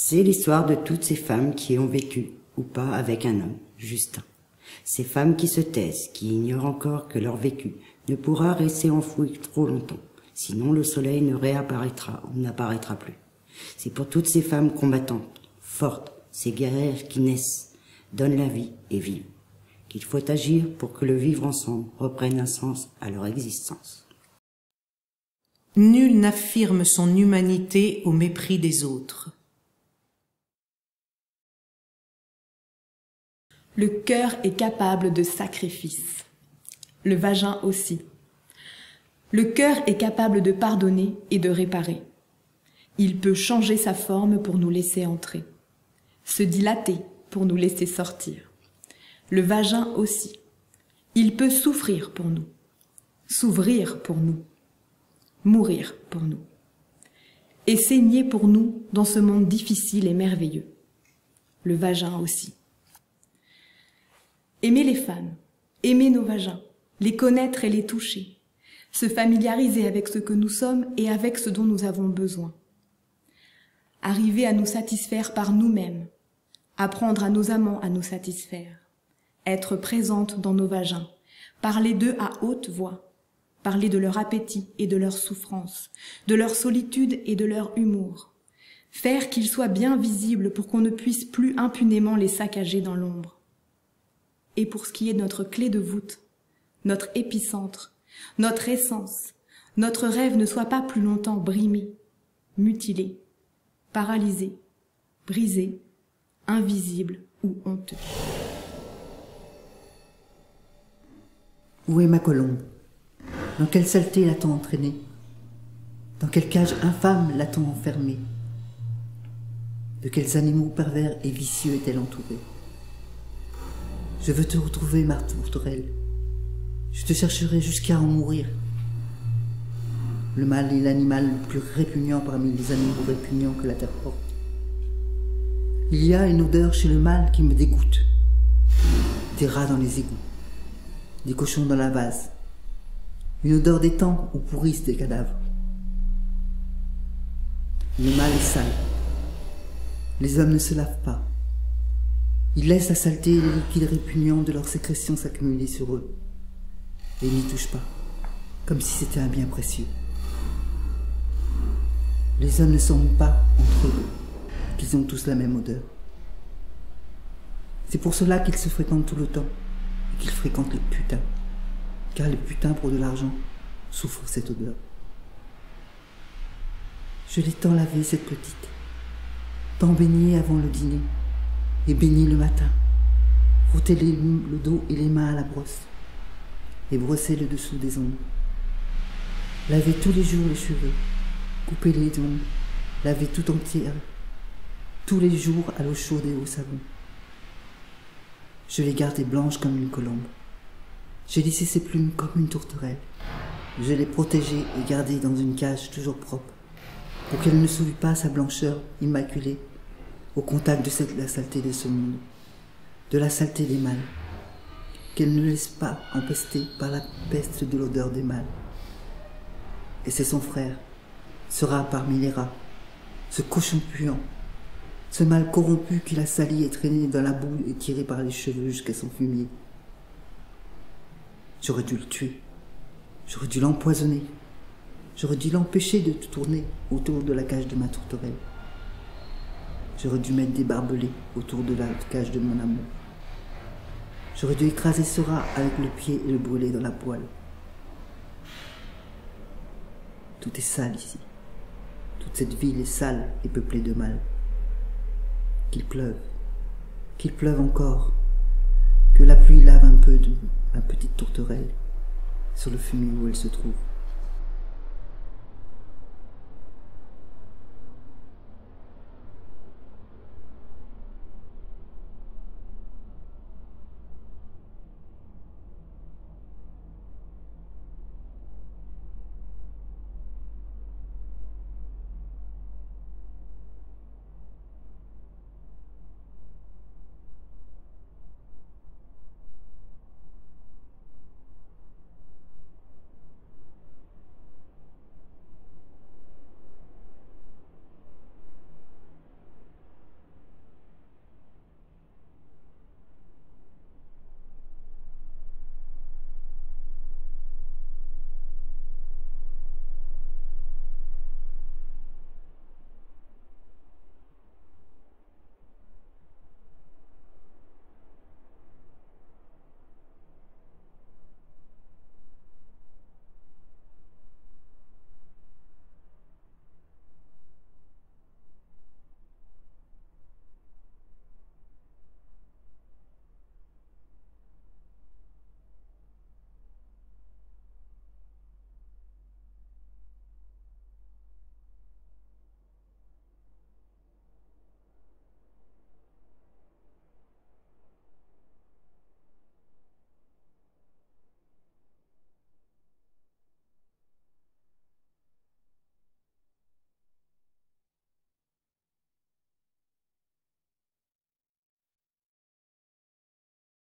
C'est l'histoire de toutes ces femmes qui ont vécu, ou pas, avec un homme, Justin. Ces femmes qui se taisent, qui ignorent encore que leur vécu ne pourra rester enfoui trop longtemps, sinon le soleil ne réapparaîtra ou n'apparaîtra plus. C'est pour toutes ces femmes combattantes, fortes, ces guerrières qui naissent, donnent la vie et vivent, qu'il faut agir pour que le vivre ensemble reprenne un sens à leur existence. Nul n'affirme son humanité au mépris des autres. Le cœur est capable de sacrifice. Le vagin aussi. Le cœur est capable de pardonner et de réparer. Il peut changer sa forme pour nous laisser entrer, se dilater pour nous laisser sortir. Le vagin aussi. Il peut souffrir pour nous, s'ouvrir pour nous, mourir pour nous, et saigner pour nous dans ce monde difficile et merveilleux. Le vagin aussi. Aimer les femmes, aimer nos vagins, les connaître et les toucher, se familiariser avec ce que nous sommes et avec ce dont nous avons besoin. Arriver à nous satisfaire par nous-mêmes, apprendre à nos amants à nous satisfaire, être présente dans nos vagins, parler d'eux à haute voix, parler de leur appétit et de leur souffrance, de leur solitude et de leur humour, faire qu'ils soient bien visibles pour qu'on ne puisse plus impunément les saccager dans l'ombre. Et pour ce qui est de notre clé de voûte, notre épicentre, notre essence, notre rêve ne soit pas plus longtemps brimé, mutilé, paralysé, brisé, invisible ou honteux. Où est ma colombe? Dans quelle saleté l'a-t-on entraînée? Dans quelle cage infâme l'a-t-on enfermée? De quels animaux pervers et vicieux est-elle entourée? Je veux te retrouver, ma tourterelle. Je te chercherai jusqu'à en mourir. Le mâle est l'animal le plus répugnant parmi les animaux répugnants que la terre porte. Il y a une odeur chez le mâle qui me dégoûte. Des rats dans les égouts, des cochons dans la vase, une odeur d'étang où pourrissent des cadavres. Le mâle est sale. Les hommes ne se lavent pas. Ils laissent la saleté et les liquides répugnants de leurs sécrétions s'accumuler sur eux. Et ils n'y touchent pas, comme si c'était un bien précieux. Les hommes ne sentent pas entre eux qu'ils ont tous la même odeur. C'est pour cela qu'ils se fréquentent tout le temps et qu'ils fréquentent les putains. Car les putains, pour de l'argent, souffrent cette odeur. Je l'ai tant lavée, cette petite, tant baignée avant le dîner, et bénie le matin, frotter le dos et les mains à la brosse, et brosser le dessous des ongles. Laver tous les jours les cheveux, couper les ongles, laver tout entière, tous les jours à l'eau chaude et au savon. Je l'ai gardée blanche comme une colombe. J'ai lissé ses plumes comme une tourterelle. Je l'ai protégée et gardée dans une cage toujours propre, pour qu'elle ne souille pas sa blancheur immaculée au contact de la saleté de ce monde, de la saleté des mâles, qu'elle ne laisse pas empester par la peste de l'odeur des mâles. Et c'est son frère, ce rat parmi les rats, ce cochon puant, ce mâle corrompu qui l'a sali et traîné dans la boue et tiré par les cheveux jusqu'à son fumier. J'aurais dû le tuer, j'aurais dû l'empoisonner, j'aurais dû l'empêcher de tourner autour de la cage de ma tourterelle. J'aurais dû mettre des barbelés autour de la cage de mon amour. J'aurais dû écraser ce rat avec le pied et le brûler dans la poêle. Tout est sale ici. Toute cette ville est sale et peuplée de mal. Qu'il pleuve encore, que la pluie lave un peu de ma petite tourterelle sur le fumier où elle se trouve.